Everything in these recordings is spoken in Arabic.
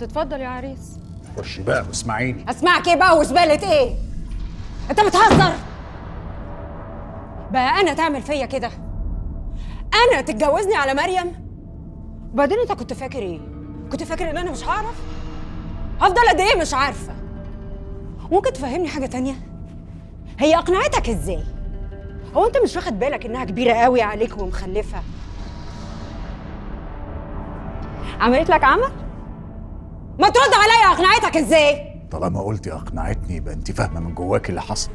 تتفضل يا عريس. خشي بقى واسمعيني. اسمعك ايه بقى وزبالة ايه؟ انت بتهزر؟ بقى انا تعمل فيا كده؟ انا تتجوزني على مريم؟ وبعدين انت كنت فاكر ايه؟ كنت فاكر ان انا مش هعرف؟ هفضل قد ايه مش عارفه؟ ممكن تفهمني حاجه تانية؟ هي اقنعتك ازاي؟ هو انت مش واخد بالك انها كبيره قوي عليك ومخلفه؟ عملت لك عمل؟ ما ترد عليا، اقنعتك ازاي؟ طالما قلتي اقنعتني يبقى انت فاهمه من جواك اللي حصل.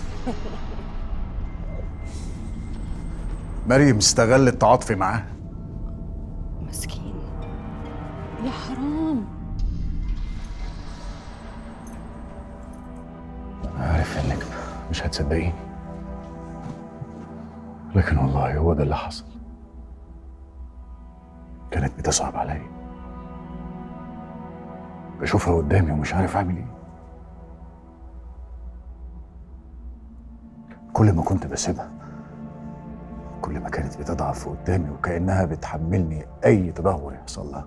مريم استغلت تعاطفي معاها. مسكين يا حرام. عارف انك مش هتصدقيني، لكن والله هو ده اللي حصل. كانت بتصعب عليا، بشوفها قدامي ومش عارف اعمل ايه. كل ما كنت بسيبها كل ما كانت بتضعف قدامي وكأنها بتحملني اي تدهور يحصل لها.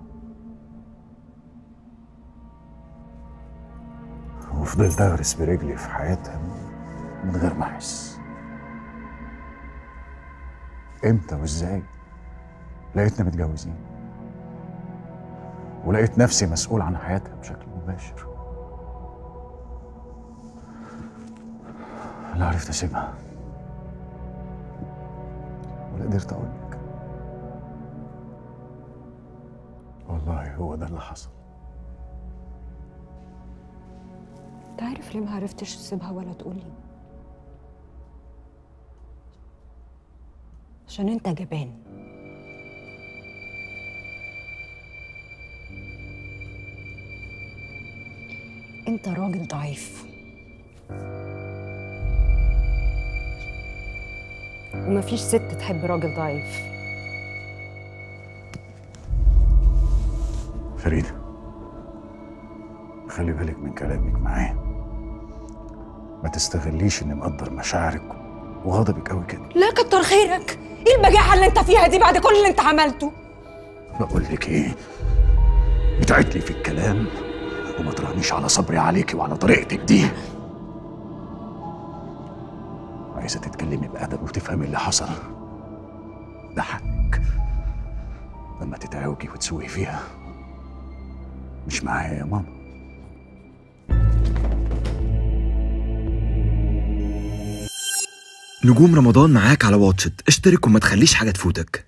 وفضلت اغرس برجلي في حياتها من غير ما احس. امتى وازاي لقيتنا متجوزين ولقيت نفسي مسؤول عن حياتها بشكل مباشر. لا عرفت اسيبها ولا قدرت اقول لك. والله هو ده اللي حصل. انت عارف ليه ما عرفتش تسيبها ولا تقولي؟ عشان انت جبان. انت راجل ضعيف ومفيش ست تحب راجل ضعيف. فريدة خلي بالك من كلامك معايا، ما تستغليش اني مقدر مشاعرك وغضبك قوي كده. لا كتر خيرك، ايه البجاحة اللي انت فيها دي بعد كل اللي انت عملته؟ بقول لك ايه، بتعد لي في الكلام وما ترهنيش على صبري عليكي وعلى طريقتك دي. عايزة تتكلمي بأدب وتفهمي اللي حصل، ده حقك. لما تتعوجي وتسوقي فيها مش معايا يا ماما. نجوم رمضان معاك على واتشت، اشترك وما تخليش حاجة تفوتك.